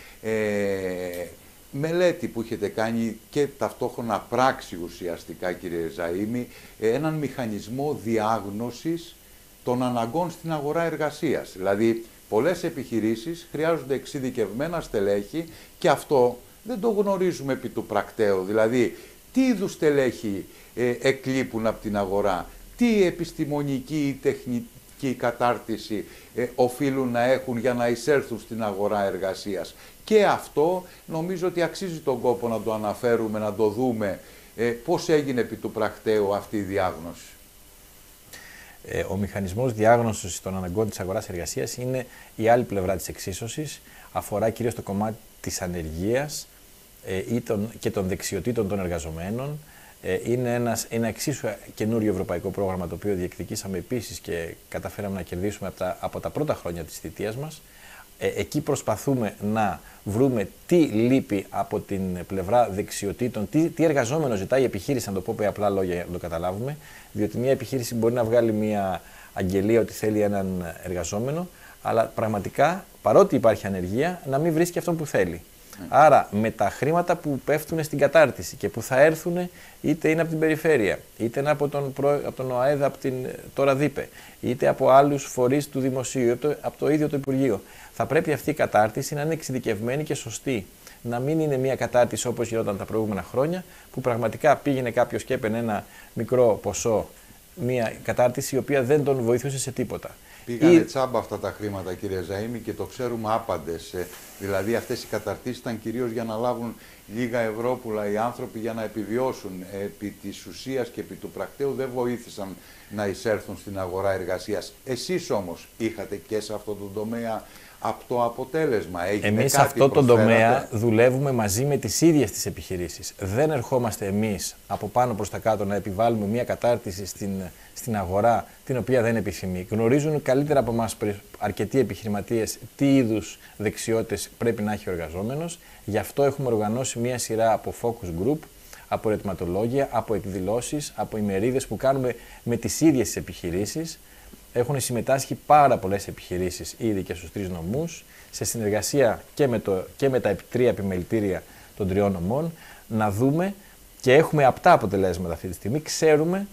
μελέτη που έχετε κάνει και ταυτόχρονα πράξη ουσιαστικά, κύριε Ζαΐμη, έναν μηχανισμό διάγνωσης των αναγκών στην αγορά εργασίας. Δηλαδή, πολλές επιχειρήσεις χρειάζονται εξειδικευμένα στελέχη και αυτό δεν το γνωρίζουμε επί του πρακτέου. Δηλαδή, τι είδους στελέχη εκλείπουν από την αγορά, τι επιστημονική ή τεχνική κατάρτιση οφείλουν να έχουν για να εισέλθουν στην αγορά εργασίας. Και αυτό νομίζω ότι αξίζει τον κόπο να το αναφέρουμε, να το δούμε πώς έγινε επί του πρακτέου αυτή η διάγνωση. Ο μηχανισμός διάγνωσης των αναγκών της αγοράς εργασίας είναι η άλλη πλευρά της εξίσωσης. Αφορά κυρίως το κομμάτι της ανεργίας και των δεξιοτήτων των εργαζομένων. Είναι ένα εξίσου καινούριο ευρωπαϊκό πρόγραμμα το οποίο διεκδικήσαμε επίσης και καταφέραμε να κερδίσουμε από τα πρώτα χρόνια της θητείας μας. Εκεί προσπαθούμε να βρούμε τι λείπει από την πλευρά δεξιοτήτων, τι εργαζόμενο ζητάει η επιχείρηση, να το πω με απλά λόγια για να το καταλάβουμε. Διότι μια επιχείρηση μπορεί να βγάλει μια αγγελία ότι θέλει έναν εργαζόμενο, αλλά πραγματικά παρότι υπάρχει ανεργία να μην βρίσκει αυτόν που θέλει. Άρα με τα χρήματα που πέφτουν στην κατάρτιση και που θα έρθουν είτε είναι από την περιφέρεια, είτε είναι από τον ΟΑΕΔ, από την τώρα ΔΥΠΕ, είτε από άλλους φορείς του Δημοσίου, από το ίδιο το Υπουργείο, θα πρέπει αυτή η κατάρτιση να είναι εξειδικευμένη και σωστή. Να μην είναι μια κατάρτιση όπως γινόταν τα προηγούμενα χρόνια, που πραγματικά πήγαινε κάποιος και έπαιρνε ένα μικρό ποσό, μια κατάρτιση η οποία δεν τον βοηθούσε σε τίποτα. Πήγανε τσάμπα αυτά τα χρήματα, κύριε Ζαΐμη, και το ξέρουμε άπαντες. Δηλαδή αυτές οι καταρτήσεις ήταν κυρίως για να λάβουν λίγα ευρώπουλα οι άνθρωποι για να επιβιώσουν. Επί της ουσίας και επί του πρακτέου δεν βοήθησαν να εισέλθουν στην αγορά εργασίας. Εσείς όμως είχατε και σε αυτό το τομέα αυτό αποτέλεσμα. Εμείς σε αυτό το τομέα δουλεύουμε μαζί με τις ίδιες τις επιχειρήσεις. Δεν ερχόμαστε εμείς από πάνω προς τα κάτω να επιβάλλουμε μια κατάρτιση στην αγορά την οποία δεν επιθυμεί. Γνωρίζουν καλύτερα από εμάς αρκετοί επιχειρηματίες τι είδους δεξιότητες πρέπει να έχει ο εργαζόμενος. Γι' αυτό έχουμε οργανώσει μια σειρά από focus group, από ερωτηματολόγια, από εκδηλώσεις, από ημερίδες που κάνουμε με τις ίδιες τις επιχειρήσεις. Έχουν συμμετάσχει πάρα πολλές επιχειρήσεις ήδη και στους 3 νομούς, σε συνεργασία και με τα 3 επιμελητήρια των 3 νομών, να δούμε και έχουμε απτά αποτελέσματα αυτή τη στιγμή. Ξέρουμε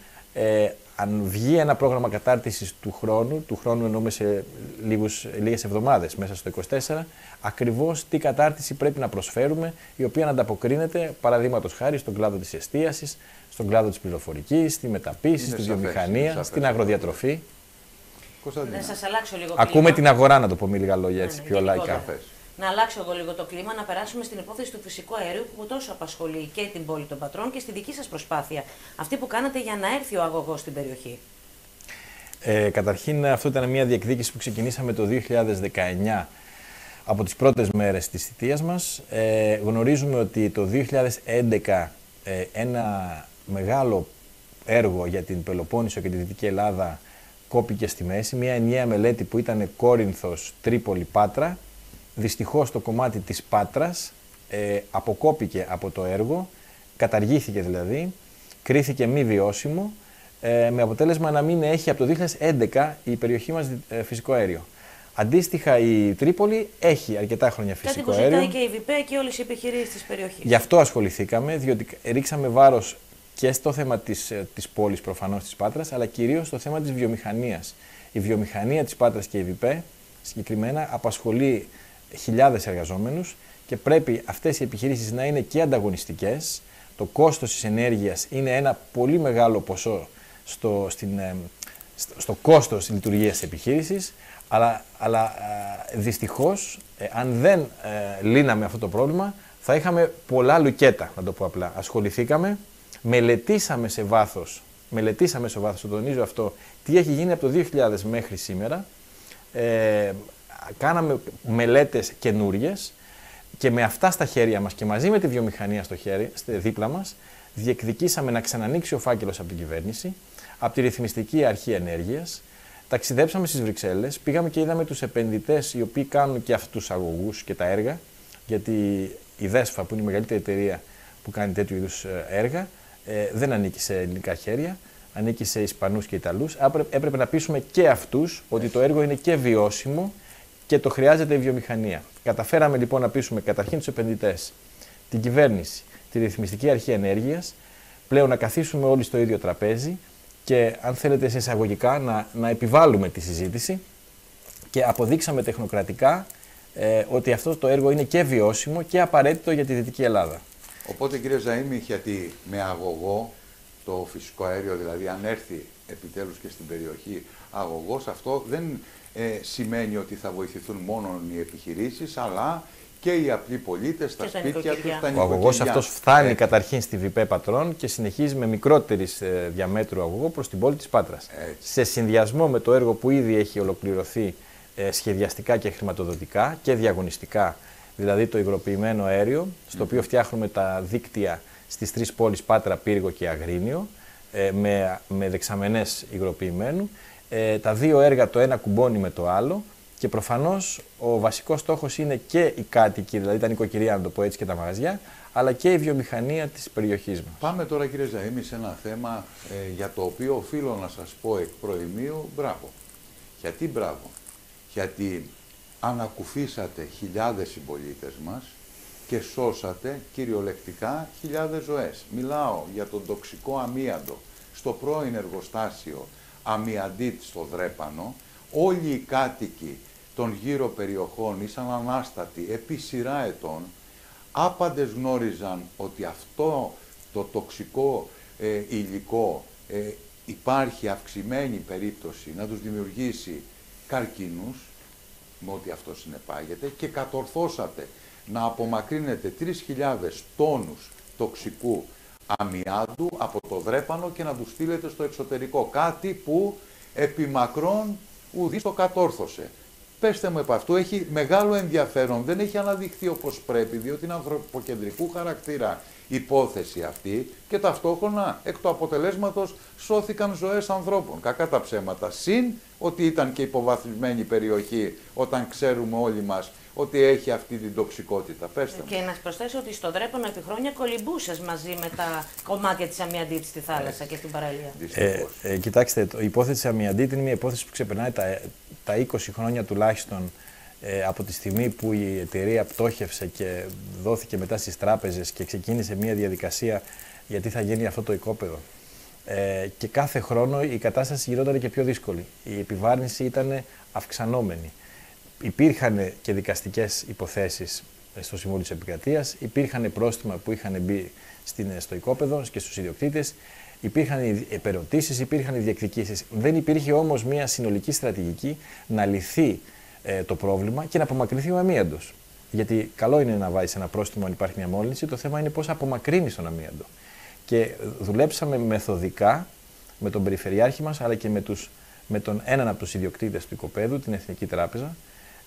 αν βγει ένα πρόγραμμα κατάρτισης του χρόνου εννοούμε σε λίγες εβδομάδες, μέσα στο 24, ακριβώς τι κατάρτιση πρέπει να προσφέρουμε, η οποία να ανταποκρίνεται, παραδείγματος χάρη, στον κλάδο της εστίασης, στον κλάδο της πληροφορικής, στη μεταποίηση, στη βιομηχανία, στην αγροδιατροφή. Να σας αλλάξω λίγο Ακούμε κλίμα. την αγορά, να το πω με λίγα λόγια, έτσι πιο λαϊκά. Να αλλάξω εγώ λίγο το κλίμα, να περάσουμε στην υπόθεση του φυσικού αερίου που τόσο απασχολεί και την πόλη των Πατρών και στη δική σας προσπάθεια, αυτή που κάνατε για να έρθει ο αγωγός στην περιοχή. Καταρχήν, αυτό ήταν μια διεκδίκηση που ξεκινήσαμε το 2019 από τις πρώτες μέρες της θητείας μας. Γνωρίζουμε ότι το 2011 ένα μεγάλο έργο για την Πελοπόννησο και τη Δυτική Ελλάδα κόπηκε στη μέση, μια ενιαία μελέτη που ήταν Κόρινθος, Τρίπολη, Πάτρα. Δυστυχώς το κομμάτι της Πάτρας αποκόπηκε από το έργο, καταργήθηκε δηλαδή, κρίθηκε μη βιώσιμο, με αποτέλεσμα να μην έχει από το 2011 η περιοχή μας φυσικό αέριο. Αντίστοιχα, η Τρίπολη έχει αρκετά χρόνια φυσικό αέριο. Κάτι που ζητάει και η ΒΠΕ και όλες οι επιχειρήσεις της περιοχής. Γι' αυτό ασχοληθήκαμε, διότι ρίξαμε βάρος και στο θέμα της πόλης προφανώς της Πάτρας, αλλά κυρίως στο θέμα της βιομηχανίας. Η βιομηχανία της Πάτρας και η ΒΠΕ συγκεκριμένα απασχολεί χιλιάδες εργαζόμενους και πρέπει αυτές οι επιχειρήσεις να είναι και ανταγωνιστικές. Το κόστος της ενέργειας είναι ένα πολύ μεγάλο ποσό στο κόστος λειτουργίας της επιχείρησης, αλλά δυστυχώς, αν δεν λύναμε αυτό το πρόβλημα, θα είχαμε πολλά λουκέτα, να το πω απλά. Ασχοληθήκαμε, μελετήσαμε σε βάθος, το τονίζω αυτό, τι έχει γίνει από το 2000 μέχρι σήμερα, κάναμε μελέτες καινούριες και με αυτά στα χέρια μας και μαζί με τη βιομηχανία στο χέρι, δίπλα μας, διεκδικήσαμε να ξανανοίξει ο φάκελος από την κυβέρνηση, από τη Ρυθμιστική Αρχή Ενέργειας. Ταξιδέψαμε στις Βρυξέλλες, πήγαμε και είδαμε τους επενδυτές οι οποίοι κάνουν και αυτούς τους αγωγούς και τα έργα, γιατί η ΔΕΣΦΑ, που είναι η μεγαλύτερη εταιρεία που κάνει τέτοιου είδους έργα, δεν ανήκει σε ελληνικά χέρια, ανήκει σε Ισπανούς και Ιταλούς. Έπρεπε να πείσουμε και αυτούς ότι το έργο είναι και βιώσιμο και το χρειάζεται η βιομηχανία. Καταφέραμε λοιπόν να πείσουμε καταρχήν τους επενδυτές, την κυβέρνηση, τη Ρυθμιστική Αρχή Ενέργειας, πλέον να καθίσουμε όλοι στο ίδιο τραπέζι και αν θέλετε σε εισαγωγικά να επιβάλλουμε τη συζήτηση και αποδείξαμε τεχνοκρατικά ότι αυτό το έργο είναι και βιώσιμο και απαραίτητο για τη Δυτική Ελλάδα. Οπότε κύριε Ζαΐμη, γιατί με αγωγό το φυσικό αέριο, δηλαδή αν έρθει επιτέλους και στην περιοχή αγωγός, αυτό δεν σημαίνει ότι θα βοηθηθούν μόνο οι επιχειρήσεις, αλλά και οι απλοί πολίτες, τα σπίτια τους, τα νοικοκυριά. Ο αγωγός αυτός φτάνει καταρχήν στη ΒΠΕ Πατρών και συνεχίζει με μικρότερης διαμέτρου αγωγό προς την πόλη της Πάτρας. Σε συνδυασμό με το έργο που ήδη έχει ολοκληρωθεί σχεδιαστικά και χρηματοδοτικά και διαγωνιστικά, δηλαδή το υγροποιημένο αέριο, στο οποίο φτιάχνουμε τα δίκτυα στις τρεις πόλεις Πάτρα, Πύργο και Αγρίνιο, με δεξαμενές υγροποιημένου. Τα δύο έργα το ένα κουμπώνει με το άλλο και προφανώς ο βασικός στόχος είναι και οι κάτοικοι, δηλαδή τα νοικοκυριά, να το πω έτσι, και τα μαγαζιά, αλλά και η βιομηχανία της περιοχής μας. Πάμε τώρα κύριε Ζαΐμη σε ένα θέμα για το οποίο οφείλω να σας πω εκ προημίου μπράβο. Γιατί μπράβο? Γιατί ανακουφίσατε χιλιάδες συμπολίτες μας και σώσατε κυριολεκτικά χιλιάδες ζωές. Μιλάω για τον τοξικό αμίαντο στο πρώην εργοστάσιο Αμιαντίτ στο Δρέπανο. Όλοι οι κάτοικοι των γύρω περιοχών ήσαν ανάστατοι επί σειρά ετών. Άπαντες γνώριζαν ότι αυτό το τοξικό υλικό υπάρχει αυξημένη περίπτωση να τους δημιουργήσει καρκίνους, με ό,τι αυτό συνεπάγεται, και κατορθώσατε να απομακρύνετε 3.000 τόνους τοξικού αμιάντου από το Δρέπανο και να τους στείλετε στο εξωτερικό. Κάτι που επί μακρόν ουδής το κατόρθωσε. Πέστε μου επ' αυτού, έχει μεγάλο ενδιαφέρον, δεν έχει αναδειχθεί όπως πρέπει, διότι είναι ανθρωποκεντρικού χαρακτήρα υπόθεση αυτή και ταυτόχρονα εκ του αποτελέσματος σώθηκαν ζωές ανθρώπων. Κακά τα ψέματα. Συν ότι ήταν και υποβαθμισμένη περιοχή, όταν ξέρουμε όλοι μας ότι έχει αυτή την τοξικότητα. Πέστε μου. Και να σας προσθέσω ότι στον Δρέπανο επί χρόνια κολυμπούσες μαζί με τα κομμάτια της Αμιαντίτ στη θάλασσα και στην παραλία. Κοιτάξτε, η υπόθεση της Αμιαντίτ είναι μια υπόθεση που ξεπερνάει τα 20 χρόνια τουλάχιστον από τη στιγμή που η εταιρεία πτώχευσε και δόθηκε μετά στις τράπεζες και ξεκίνησε μια διαδικασία γιατί θα γίνει αυτό το οικόπεδο. Και κάθε χρόνο η κατάσταση γινόταν και πιο δύσκολη. Η επιβάρυνση ήταν αυξανόμενη. Υπήρχαν και δικαστικές υποθέσεις στο Συμβούλιο της Επικρατείας, υπήρχαν πρόστιμα που είχαν μπει στο οικόπεδο και στους ιδιοκτήτες, υπήρχαν επερωτήσεις, υπήρχαν διεκδικήσεις. Δεν υπήρχε όμως μια συνολική στρατηγική να λυθεί το πρόβλημα και να απομακρυνθεί ο αμίαντος. Γιατί καλό είναι να βάζεις ένα πρόστιμο αν υπάρχει μια μόλυνση, το θέμα είναι πώς απομακρύνεις τον αμίαντο. Και δουλέψαμε μεθοδικά με τον Περιφερειάρχη μας, αλλά και με τον έναν από τους ιδιοκτήτες του οικοπαίδου, την Εθνική Τράπεζα.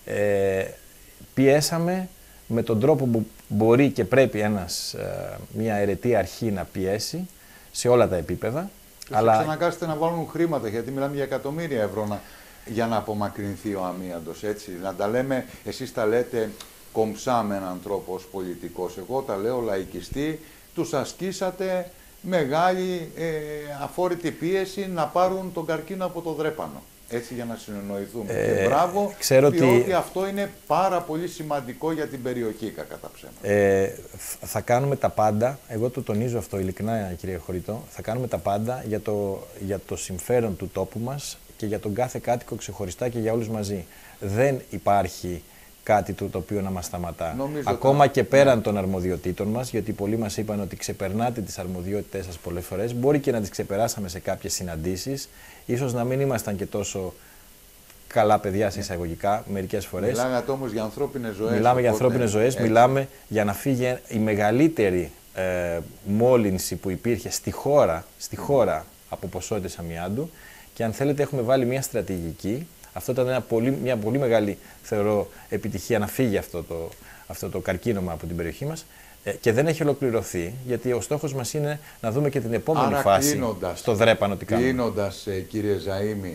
Πιέσαμε με τον τρόπο που μπορεί και πρέπει μια αιρετή αρχή να πιέσει σε όλα τα επίπεδα. Αλλά ξαναγκάσετε να βάλουν χρήματα, γιατί μιλάμε για εκατομμύρια ευρώ για να απομακρυνθεί ο αμίαντος, έτσι. Να τα λέμε, εσείς τα λέτε κομψά με έναν τρόπο ως πολιτικός. Εγώ τα λέω λαϊκιστή, τους ασκήσατε μεγάλη αφόρητη πίεση να πάρουν τον καρκίνο από το δρέπανο. Έτσι, για να συνεννοηθούμε. Και μπράβο, διότι αυτό είναι πάρα πολύ σημαντικό για την περιοχή, κατά ψέματα. Θα κάνουμε τα πάντα, εγώ το τονίζω αυτό ειλικρινά, κύριε Χωρητό, θα κάνουμε τα πάντα για το συμφέρον του τόπου μας και για τον κάθε κάτοικο ξεχωριστά και για όλους μαζί. Δεν υπάρχει κάτι το οποίο να μας σταματά. Ακόμα και πέραν των αρμοδιοτήτων μας, γιατί πολλοί μας είπαν ότι ξεπερνάτε τις αρμοδιότητες σας πολλές φορές, μπορεί και να τις ξεπεράσαμε σε κάποιες συναντήσεις, ίσως να μην ήμασταν και τόσο καλά παιδιά σε εισαγωγικά μερικές φορές. Μιλάμε όμως για ανθρώπινες ζωές. Μιλάμε για ανθρώπινες ζωές, μιλάμε για να φύγει η μεγαλύτερη μόλυνση που υπήρχε στη χώρα από ποσότητες αμοιάντου, και αν θέλετε έχουμε βάλει μια στρατηγική. Αυτό ήταν μια πολύ μεγάλη, θεωρώ, επιτυχία να φύγει αυτό το καρκίνωμα από την περιοχή μας, και δεν έχει ολοκληρωθεί, γιατί ο στόχος μας είναι να δούμε και την επόμενη φάση στο δρέπανο τι κάνουμε. Κλείνοντας, κύριε Ζαΐμη,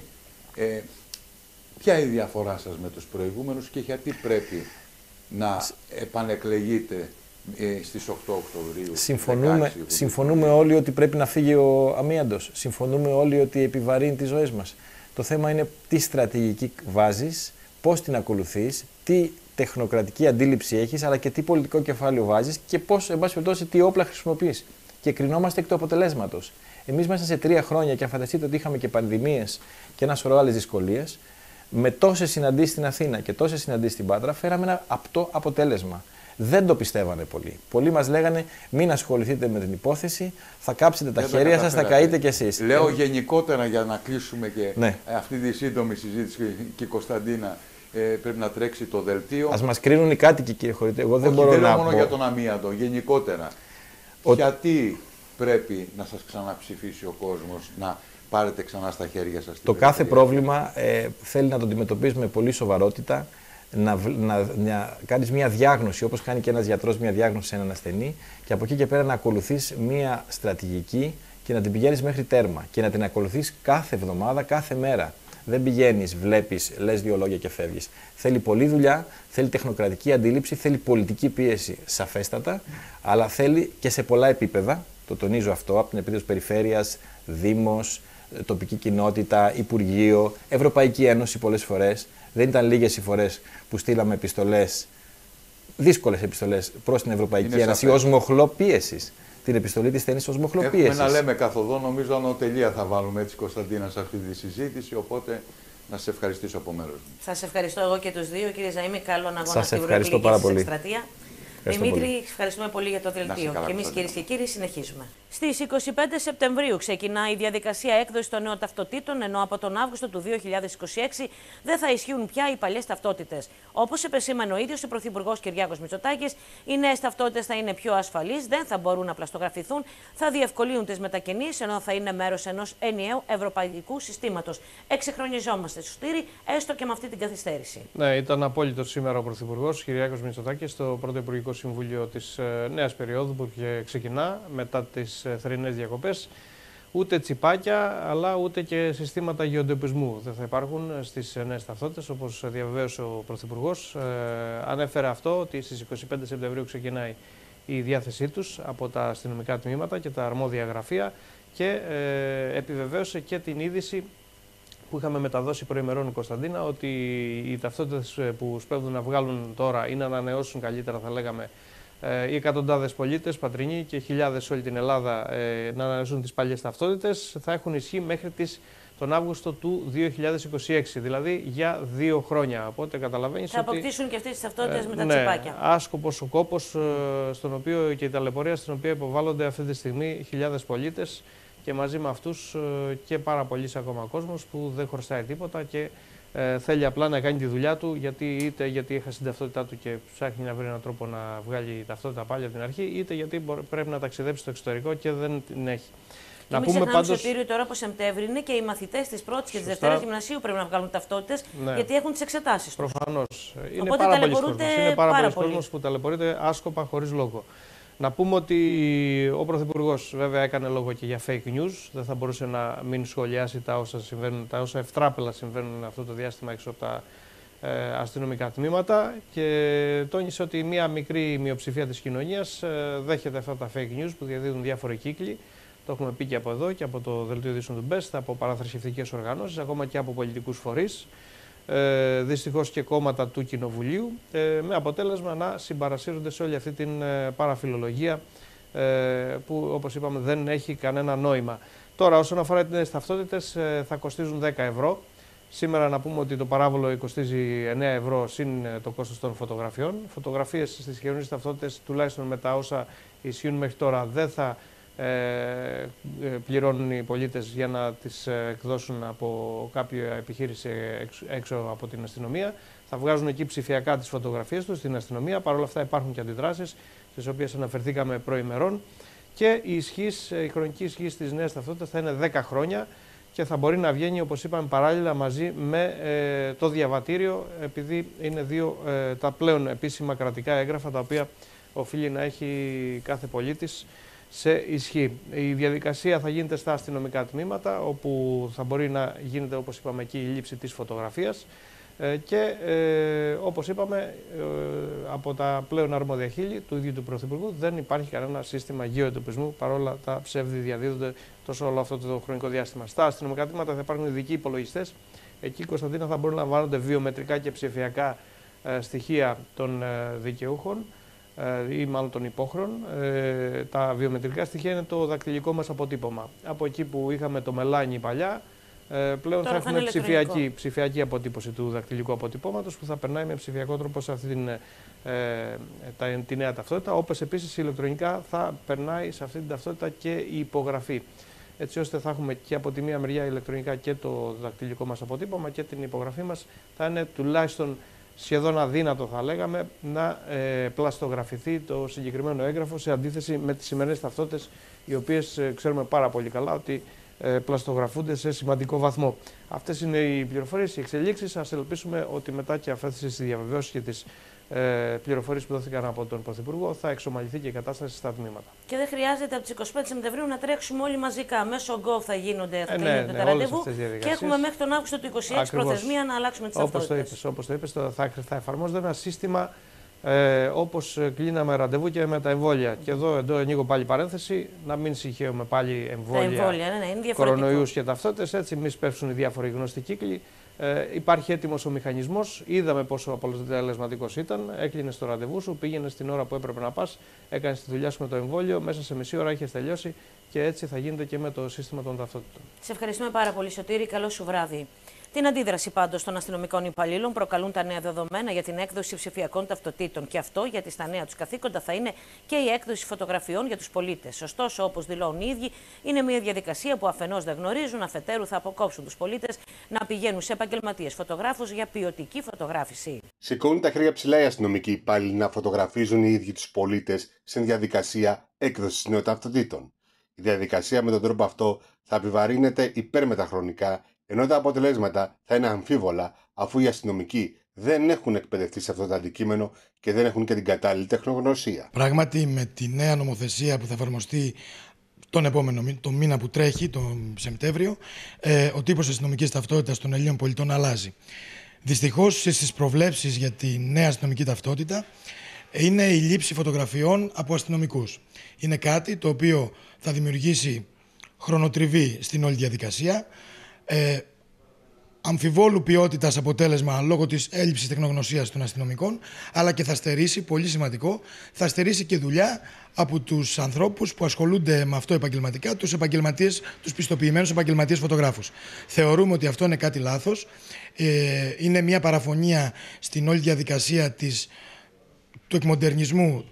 ποια είναι η διαφορά σας με τους προηγούμενους και γιατί πρέπει να επανεκλεγείτε στις 8 Οκτωβρίου? Συμφωνούμε όλοι ότι πρέπει να φύγει ο αμίαντος. Συμφωνούμε όλοι ότι επιβαρύνει τις ζωές μας. Το θέμα είναι τι στρατηγική βάζεις, πώς την ακολουθείς, τι τεχνοκρατική αντίληψη έχεις, αλλά και τι πολιτικό κεφάλαιο βάζεις και πώς, εν πάση περιπτώσει, τι όπλα χρησιμοποιείς. Και κρινόμαστε εκ του αποτελέσματος. Εμείς μέσα σε 3 χρόνια, και αν φανταστείτε ότι είχαμε και πανδημίες και ένα σωρό άλλες δυσκολίες, με τόσες συναντήσεις στην Αθήνα και τόσες συναντήσεις στην Πάτρα, φέραμε ένα απτό αποτέλεσμα. Δεν το πιστεύανε πολλοί. Πολλοί μας λέγανε μην ασχοληθείτε με την υπόθεση, θα κάψετε τα χέρια σας, θα καείτε κι εσείς. Λέω γενικότερα για να κλείσουμε και αυτή τη σύντομη συζήτηση, και η Κωνσταντίνα πρέπει να τρέξει το δελτίο. Ας μας κρίνουν οι κάτοικοι, κύριε Χωρητέ. Εγώ δεν μπορώ να μόνο για τον αμίαντο, γενικότερα. Γιατί πρέπει να σας ξαναψηφίσει ο κόσμος, να πάρετε ξανά στα χέρια σας? Το κάθε πρόβλημα θέλει να το αντιμετωπίζουμε με πολύ σοβαρότητα. Να κάνεις μια διάγνωση, όπως κάνει και ένας γιατρός μια διάγνωση σε έναν ασθενή, και από εκεί και πέρα να ακολουθείς μια στρατηγική και να την πηγαίνεις μέχρι τέρμα και να την ακολουθείς κάθε εβδομάδα, κάθε μέρα. Δεν πηγαίνεις, βλέπεις, λες 2 λόγια και φεύγεις. Θέλει πολλή δουλειά, θέλει τεχνοκρατική αντίληψη, θέλει πολιτική πίεση σαφέστατα, αλλά θέλει και σε πολλά επίπεδα, το τονίζω αυτό, από την επίπεδο περιφέρειας, δήμος, τοπική κοινότητα, Υπουργείο, Ευρωπαϊκή Ένωση πολλές φορές. Δεν ήταν λίγες οι φορές που στείλαμε επιστολές, δύσκολες επιστολές προς την Ευρωπαϊκή Ένωση ως μοχλό πίεσης. Την επιστολή της στέλνεις ως μοχλό πίεσης. Έχουμε να λέμε καθοδόν, νομίζω ανωτελεία θα βάλουμε έτσι, Κωνσταντίνα, σε αυτή τη συζήτηση, οπότε να σε ευχαριστήσω από μέρος μου. Σας ευχαριστώ εγώ και τους δύο, κύριε Ζαΐμη, καλό αγώνα στην προεκλογική σας εκστρατεία. Δημήτρη, ευχαριστούμε πολύ για το δελτίο. Και εμείς, κυρίες και κύριοι, συνεχίζουμε. Στις 25 Σεπτεμβρίου ξεκινά η διαδικασία έκδοσης των νέων ταυτοτήτων, ενώ από τον Αύγουστο του 2026 δεν θα ισχύουν πια οι παλιές ταυτότητες. Όπως επεσήμανε ο ίδιος ο Πρωθυπουργός Κυριάκος Μητσοτάκης, οι νέες ταυτότητες θα είναι πιο ασφαλείς, δεν θα μπορούν να πλαστογραφηθούν, θα διευκολύνουν τις μετακινήσεις, ενώ θα είναι μέρος ενός ενιαίου ευρωπαϊκού συστήματος. Εξεχρονιζόμαστε, Σωτήρη, έστω και με αυτή την καθυστέρηση. Ναι, ήταν απόλυτο σήμερα ο Πρωθυπουργός Κυριάκος Μητσοτάκης στο πρώτο Υπουργικό Συμβούλιο της νέας περίοδου που ξεκινά μετά τις θερινές διακοπές. Ούτε τσιπάκια, αλλά ούτε και συστήματα γεωντοπισμού δεν θα υπάρχουν στις νέες ταυτότητες, όπως διαβεβαίωσε ο Πρωθυπουργός. Ανέφερε αυτό ότι στις 25 Σεπτεμβρίου ξεκινάει η διάθεσή τους από τα αστυνομικά τμήματα και τα αρμόδια γραφεία, και επιβεβαίωσε και την είδηση που είχαμε μεταδώσει προημερών, Κωνσταντίνα, ότι οι ταυτότητες που σπέβδουν να βγάλουν τώρα ή να ανανεώσουν καλύτερα, θα λέγαμε, οι εκατοντάδες πολίτες, πατρινοί και χιλιάδες σε όλη την Ελλάδα να ανανεώσουν τις παλιές ταυτότητες, θα έχουν ισχύ μέχρι τον Αύγουστο του 2026, δηλαδή για 2 χρόνια. Οπότε καταλαβαίνεις θα αποκτήσουν και αυτές τις ταυτότητες με τα τσιπάκια. Άσκοπος ο κόπος στον οποίο, και η ταλαιπωρία στην οποία υποβάλλονται αυτή τη στιγμή χιλιάδες πολίτες, και μαζί με αυτούς και πάρα πολλοί ακόμα κόσμος που δεν χρωστάει τίποτα και θέλει απλά να κάνει τη δουλειά του, είτε γιατί έχασε την ταυτότητά του και ψάχνει να βρει έναν τρόπο να βγάλει ταυτότητα πάλι από την αρχή, είτε γιατί πρέπει να ταξιδέψει στο εξωτερικό και δεν την έχει. Και μην ξεχνάμε, Σωτήριο, τώρα από Σεπτέμβρη είναι και οι μαθητές της πρώτης και της δευτέρας γυμνασίου πρέπει να βγάλουν ταυτότητες, γιατί έχουν τις εξετάσεις τους. Προφανώς. Είναι οπότε πάρα πολλοί κόσμος που ταλαιπωρείται άσκοπα χωρίς λόγο. Να πούμε ότι ο Πρωθυπουργός βέβαια έκανε λόγο και για fake news. Δεν θα μπορούσε να μην σχολιάσει τα όσα συμβαίνουν, τα όσα ευτράπελα συμβαίνουν αυτό το διάστημα έξω από τα αστυνομικά τμήματα, και τόνισε ότι μία μικρή μειοψηφία της κοινωνίας δέχεται αυτά τα fake news που διαδίδουν διάφοροι κύκλοι, Το έχουμε πει και από εδώ και από το Δελτίο Ειδήσεων του Best, από παραθρησκευτικές οργανώσεις, ακόμα και από πολιτικούς φορείς, δυστυχώς και κόμματα του Κοινοβουλίου, με αποτέλεσμα να συμπαρασύρονται σε όλη αυτή την παραφιλολογία που, όπως είπαμε, δεν έχει κανένα νόημα. Τώρα, όσον αφορά τις ταυτότητες, θα κοστίζουν 10 ευρώ. Σήμερα να πούμε ότι το παράβολο κοστίζει 9 ευρώ συν το κόστος των φωτογραφιών. Φωτογραφίες στις χειρονομικές ταυτότητες, τουλάχιστον με τα όσα ισχύουν μέχρι τώρα, δεν θα πληρώνουν οι πολίτες για να τις εκδώσουν από κάποια επιχείρηση έξω από την αστυνομία. Θα βγάζουν εκεί ψηφιακά τις φωτογραφίες τους στην αστυνομία. Παρ' όλα αυτά υπάρχουν και αντιδράσεις, στις οποίες αναφερθήκαμε προημερών. Και η χρονική ισχύ της νέας ταυτότητας θα είναι 10 χρόνια και θα μπορεί να βγαίνει, όπως είπαμε, παράλληλα μαζί με το διαβατήριο, επειδή είναι δύο τα πλέον επίσημα κρατικά έγγραφα τα οποία οφείλει να έχει κάθε πολίτης σε ισχύ. Η διαδικασία θα γίνεται στα αστυνομικά τμήματα, όπου θα μπορεί να γίνεται, όπως είπαμε, εκεί η λήψη της φωτογραφίας και όπως είπαμε, από τα πλέον αρμόδια χείλη του ίδιου του Πρωθυπουργού δεν υπάρχει κανένα σύστημα γεωεντοπισμού, παρόλα τα ψεύδη διαδίδονται τόσο όλο αυτό το χρονικό διάστημα. Στα αστυνομικά τμήματα θα υπάρχουν ειδικοί υπολογιστές. Εκεί, Κωνσταντίνα, θα μπορούν να λαμβάνονται βιομετρικά και ψηφιακά στοιχεία των δικαιούχων ή μάλλον των υπόχρων. Τα βιομετρικά στοιχεία είναι το δακτυλικό μας αποτύπωμα. Από εκεί που είχαμε το μελάνι παλιά, πλέον θα έχουμε ψηφιακή αποτύπωση του δακτυλικού αποτυπώματος, που θα περνάει με ψηφιακό τρόπο σε αυτή τη νέα ταυτότητα, όπως επίσης ηλεκτρονικά θα περνάει σε αυτή την ταυτότητα και η υπογραφή. Έτσι ώστε θα έχουμε και από τη μία μεριά ηλεκτρονικά και το δακτυλικό μας αποτύπωμα και την υπογραφή μας. Θα είναι τουλάχιστον σχεδόν αδύνατο, θα λέγαμε, να πλαστογραφηθεί το συγκεκριμένο έγγραφο, σε αντίθεση με τις σημερινές ταυτότητες, οι οποίες ξέρουμε πάρα πολύ καλά ότι πλαστογραφούνται σε σημαντικό βαθμό. Αυτές είναι οι πληροφορίες, οι εξελίξεις. Ας ελπίσουμε ότι μετά και αφέθηση στη διαβεβαίωση και τις πληροφορίες που δόθηκαν από τον Πρωθυπουργό θα εξομαλυνθεί και η κατάσταση στα τμήματα. Και δεν χρειάζεται από τις 25 Σεπτεμβρίου να τρέξουμε όλοι μαζικά. Μέσω Gov θα γίνονται τα ραντεβού και έχουμε μέχρι τον Αύγουστο του 2026 προθεσμία να αλλάξουμε τις ταυτότητες. Όπως το είπες, θα εφαρμόζεται ένα σύστημα όπως κλείναμε ραντεβού και με τα εμβόλια. Και εδώ ανοίγω πάλι παρένθεση, να μην συγχαίουμε πάλι εμβόλια, κορονοϊούς και ταυτότητες, έτσι μη σπεύσουν οι διάφοροι γνωστοί κύκλοι. Υπάρχει έτοιμος ο μηχανισμός, είδαμε πόσο αποτελεσματικός ήταν. Έκλεινε το ραντεβού σου, πήγαινε στην ώρα που έπρεπε να πας, έκανε τη δουλειά σου με το εμβόλιο, μέσα σε μισή ώρα είχες τελειώσει και έτσι θα γίνεται και με το σύστημα των ταυτότητων. Σε ευχαριστούμε πάρα πολύ, Σωτήρη. Καλό σου βράδυ. Την αντίδραση πάντως των αστυνομικών υπαλλήλων προκαλούν τα νέα δεδομένα για την έκδοση ψηφιακών ταυτοτήτων. Και αυτό γιατί στα νέα τους καθήκοντα θα είναι και η έκδοση φωτογραφιών για τους πολίτες. Ωστόσο, όπως δηλώνουν οι ίδιοι, είναι μια διαδικασία που αφενός δεν γνωρίζουν, αφετέρου θα αποκόψουν τους πολίτες να πηγαίνουν σε επαγγελματίες φωτογράφους για ποιοτική φωτογράφηση. Σηκώνουν τα χέρια ψηλά οι αστυνομικοί υπάλληλοι να φωτογραφίζουν οι ίδιοι τους πολίτες σε διαδικασία έκδοσης νέων ταυτοτήτων. Η διαδικασία με τον τρόπο αυτό θα επιβαρύνεται υπερμεταχρονικά, ενώ τα αποτελέσματα θα είναι αμφίβολα, αφού οι αστυνομικοί δεν έχουν εκπαιδευτεί σε αυτό το αντικείμενο και δεν έχουν και την κατάλληλη τεχνογνωσία. Πράγματι, με τη νέα νομοθεσία που θα εφαρμοστεί το μήνα που τρέχει, τον Σεπτέμβριο, ο τύπος αστυνομικής ταυτότητας των Ελλήνων πολιτών αλλάζει. Δυστυχώς, στις προβλέψεις για τη νέα αστυνομική ταυτότητα είναι η λήψη φωτογραφιών από αστυνομικούς. Είναι κάτι το οποίο θα δημιουργήσει χρονοτριβή στην όλη διαδικασία. Αμφιβόλου ποιότητας αποτέλεσμα λόγω της έλλειψης τεχνογνωσίας των αστυνομικών, αλλά και θα στερήσει, πολύ σημαντικό, θα στερήσει και δουλειά από τους ανθρώπους που ασχολούνται με αυτό επαγγελματικά, τους πιστοποιημένους επαγγελματίες φωτογράφους. Θεωρούμε ότι αυτό είναι κάτι λάθος. Είναι μια παραφωνία στην όλη διαδικασία του εκμοντερνισμού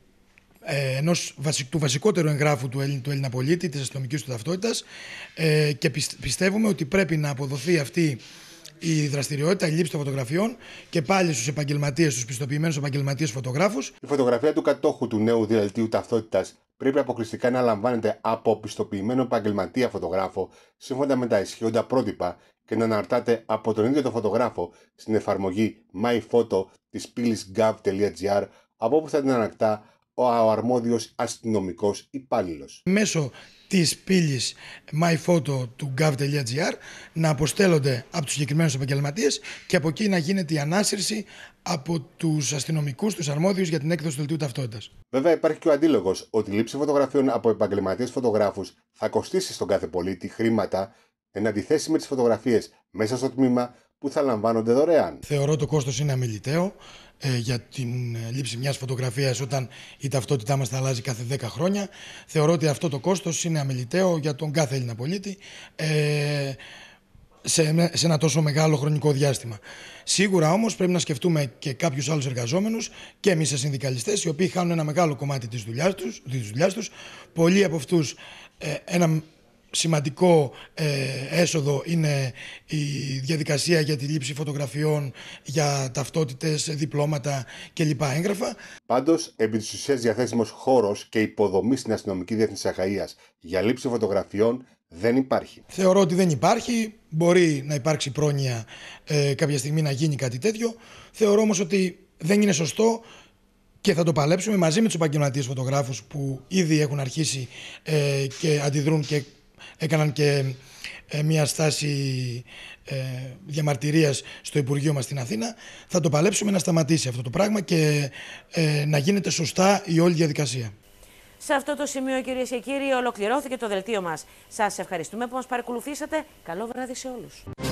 του βασικότερου εγγράφου του Έλληνα πολίτη, της αστυνομικής του ταυτότητας, και πιστεύουμε ότι πρέπει να αποδοθεί αυτή η δραστηριότητα, η λήψη των φωτογραφιών και πάλι στους επαγγελματίες, στους πιστοποιημένους επαγγελματίες φωτογράφους. Η φωτογραφία του κατόχου του νέου διαδελτίου ταυτότητας πρέπει αποκλειστικά να λαμβάνεται από πιστοποιημένο επαγγελματία φωτογράφο σύμφωνα με τα ισχύοντα πρότυπα και να αναρτάται από τον ίδιο τον φωτογράφο στην εφαρμογή MyPhoto της πύλης gov.gr, από όπου θα την αναρτά ο αρμόδιος αστυνομικός υπάλληλος. Μέσω της πύλης myphoto του gov.gr να αποστέλλονται από τους συγκεκριμένους επαγγελματίες και από εκεί να γίνεται η ανάσυρση από τους αστυνομικούς, τους αρμόδιους για την έκδοση του δελτίου ταυτότητας. Βέβαια, υπάρχει και ο αντίλογος ότι η λήψη φωτογραφίων από επαγγελματίες φωτογράφους θα κοστίσει στον κάθε πολίτη χρήματα εν αντιθέσει με τις φωτογραφίες μέσα στο τμήμα που θα λαμβάνονται δωρεάν. Θεωρώ το κόστος είναι αμεληταίο για την λήψη μιας φωτογραφίας όταν η ταυτότητά μας θα αλλάζει κάθε 10 χρόνια. Θεωρώ ότι αυτό το κόστος είναι αμεληταίο για τον κάθε Έλληνα πολίτη σε ένα τόσο μεγάλο χρονικό διάστημα. Σίγουρα όμως πρέπει να σκεφτούμε και κάποιους άλλους εργαζόμενους και εμείς οι συνδικαλιστές, οι οποίοι χάνουν ένα μεγάλο κομμάτι της δουλειάς τους. Πολλοί από αυτούς ένα σημαντικό έσοδο είναι η διαδικασία για τη λήψη φωτογραφιών, για ταυτότητες, διπλώματα κλπ. Έγγραφα. Πάντως, επί της ουσίας διαθέσιμος χώρος και υποδομή στην αστυνομική διεύθυνση Αχαΐας για λήψη φωτογραφιών δεν υπάρχει. Θεωρώ ότι δεν υπάρχει. Μπορεί να υπάρξει πρόνοια κάποια στιγμή να γίνει κάτι τέτοιο. Θεωρώ όμως ότι δεν είναι σωστό και θα το παλέψουμε μαζί με τους επαγγελματίες φωτογράφους που ήδη έχουν αρχίσει και αντιδρούν και έκαναν και μια στάση διαμαρτυρίας στο Υπουργείο μας στην Αθήνα. Θα το παλέψουμε να σταματήσει αυτό το πράγμα και να γίνεται σωστά η όλη διαδικασία. Σε αυτό το σημείο, κυρίες και κύριοι, ολοκληρώθηκε το δελτίο μας. Σας ευχαριστούμε που μας παρακολουθήσατε. Καλό βράδυ σε όλους.